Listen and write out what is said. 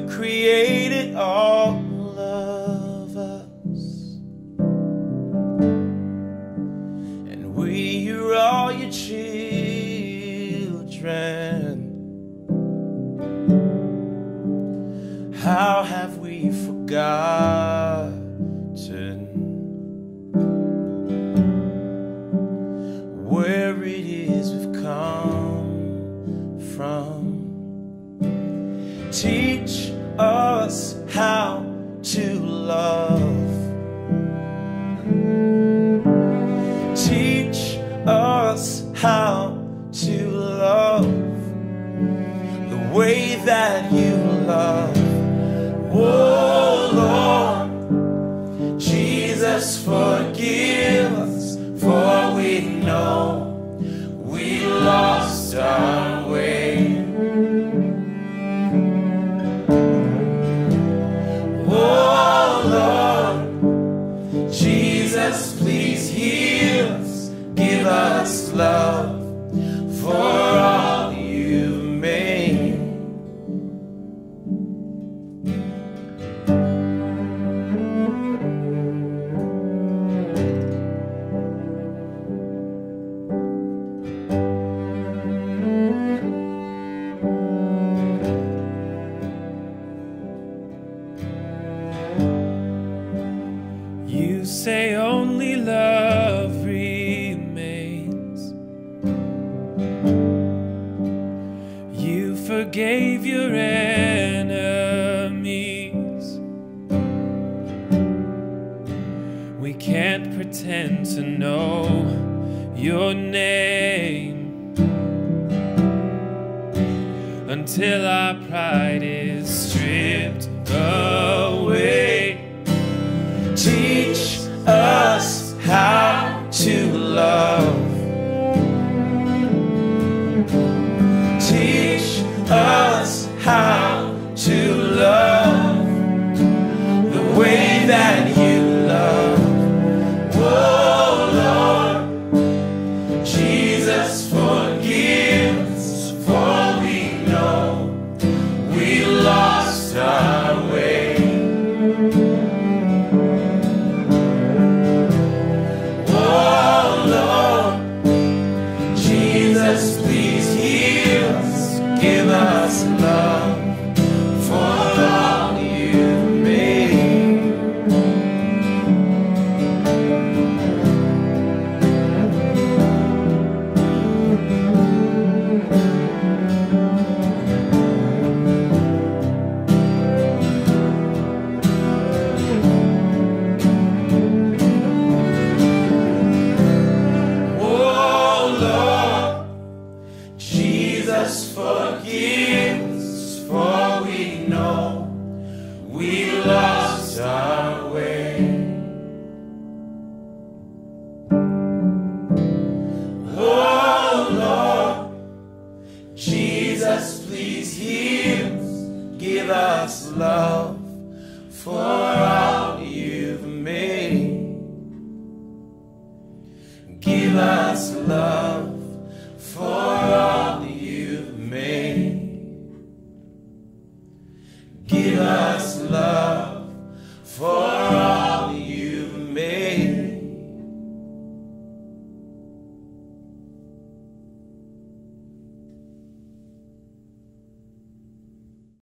created all of us, and we are all your children. How have we forgotten where it is we've come from? Teach us how to love. Teach us how to love the way that you love. Oh Lord, Jesus, forgive us, for we know we lost our way. Oh Lord, Jesus, please heal us, give us love for all you've made. You say only love remains. You forgave your enemies. We can't pretend to know your name until our pride is stripped away. Teach us how to love. Teach us how to love the way that you love. Oh Lord, Jesus, forgive us, for we know we lost our way. Give us love for all you've made. Oh Lord, Jesus, forgive us, for we know we lost our way. Oh Lord, Jesus, please heal us, give us love for all you've made. Give us love.